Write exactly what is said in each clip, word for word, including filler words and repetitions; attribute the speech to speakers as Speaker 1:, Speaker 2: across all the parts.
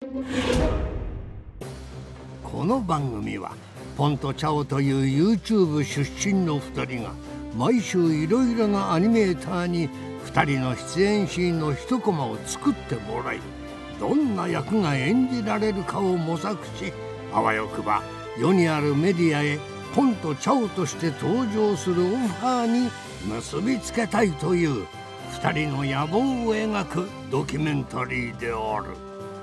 Speaker 1: この番組はポンとチャオという YouTube 出身のふたりが毎週いろいろなアニメーターにふたりの出演シーンの一コマを作ってもらい、どんな役が演じられるかを模索し、あわよくば世にあるメディアへポンとチャオとして登場するオファーに結びつけたいというふたりの野望を描くドキュメンタリーである。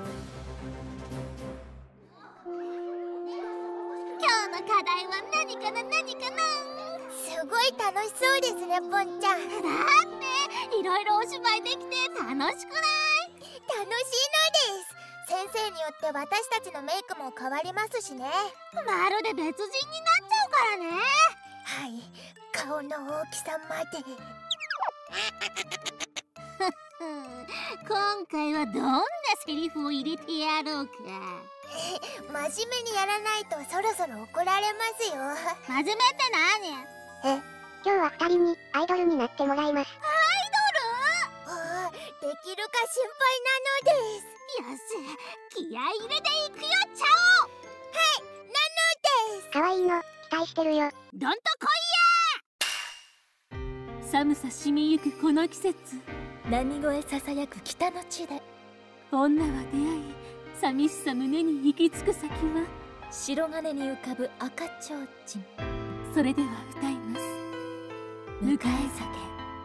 Speaker 2: 今日の課題は何かな何かな。
Speaker 3: すごい楽しそうですね、ポンちゃん。だ
Speaker 2: っていろいろお芝居できて楽しくない？楽しいのです。先生によって私たちのメイクも変わりますしね。 まるで別人になっちゃうからね。
Speaker 3: はい、顔の大きさまで。
Speaker 2: 今回はどんなセリフを入れてやろうか。
Speaker 3: 真面目にやらないとそろそろ怒られますよ。
Speaker 2: 真面目って
Speaker 4: 何？え、今日はふたりにアイドルになってもらいます。
Speaker 3: アイドル？ああ、できるか心配なのです。
Speaker 2: よし、気合い入れていくよ、チャオ。
Speaker 3: はい、なのです。
Speaker 4: かわいいの期待してるよ。
Speaker 2: どんと来いや。寒さ染みゆくこの季節、
Speaker 5: 波声ささやく北の地で
Speaker 2: 女は出会い、寂しさ胸に行き着く先は
Speaker 5: 白金に浮かぶ赤ちょうちん。
Speaker 2: それでは歌います。迎え酒。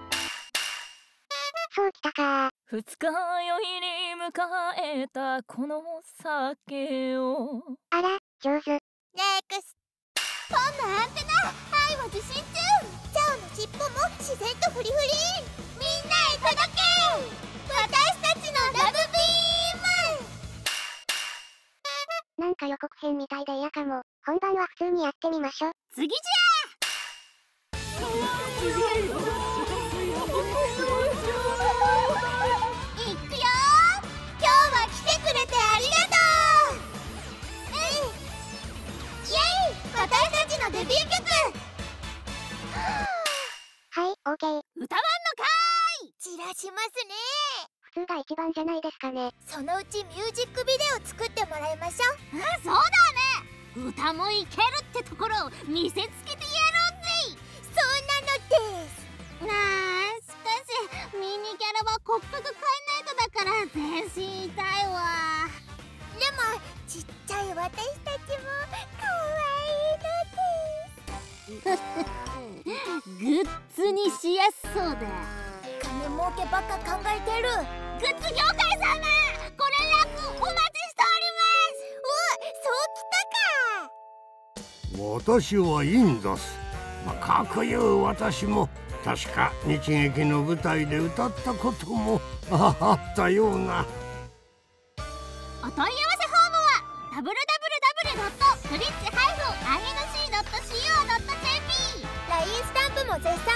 Speaker 4: そうきたか。
Speaker 5: 二日酔いに迎えたこの酒を。
Speaker 4: あら、上手。
Speaker 3: ネクス
Speaker 2: ポンのアンテナ、愛は受信中。
Speaker 3: チャオの尻尾も自然とフリフリ。みんなへ届け、私たちのラブビーム。
Speaker 4: なんか予告編みたいで嫌かも。本番は普通にやってみましょ。
Speaker 2: 次じゃ
Speaker 3: デビュー曲。
Speaker 4: はい、オーケー。
Speaker 2: 歌わんのかーい。
Speaker 3: 散らしますね。
Speaker 4: 普通が一番じゃないですかね。
Speaker 3: そのうちミュージックビデオ作ってもらいましょう。
Speaker 2: あ、そうだね。歌もいけるってところを見せつけてやろうぜ。
Speaker 3: そうなのです。
Speaker 2: なあ、しかしミニキャラは骨格変えないとだから全身痛いわ。
Speaker 3: でもちっちゃい私たちも可愛いのです。
Speaker 2: グッズにしやすそうだ。
Speaker 3: 金儲けばっか考えてる。
Speaker 2: グッズ業界様、ご連絡お待ちしております。
Speaker 3: お、そうきたか。
Speaker 1: 私はいいんです。まあ、かくいう私も確か日劇の舞台で歌ったこともあったような。
Speaker 2: お問い合わせフォームは ダブリューダブリューダブリュードットブリッジハイフンアイエヌシードットシーオードットジェーピー。
Speaker 3: ライン スタンプも絶賛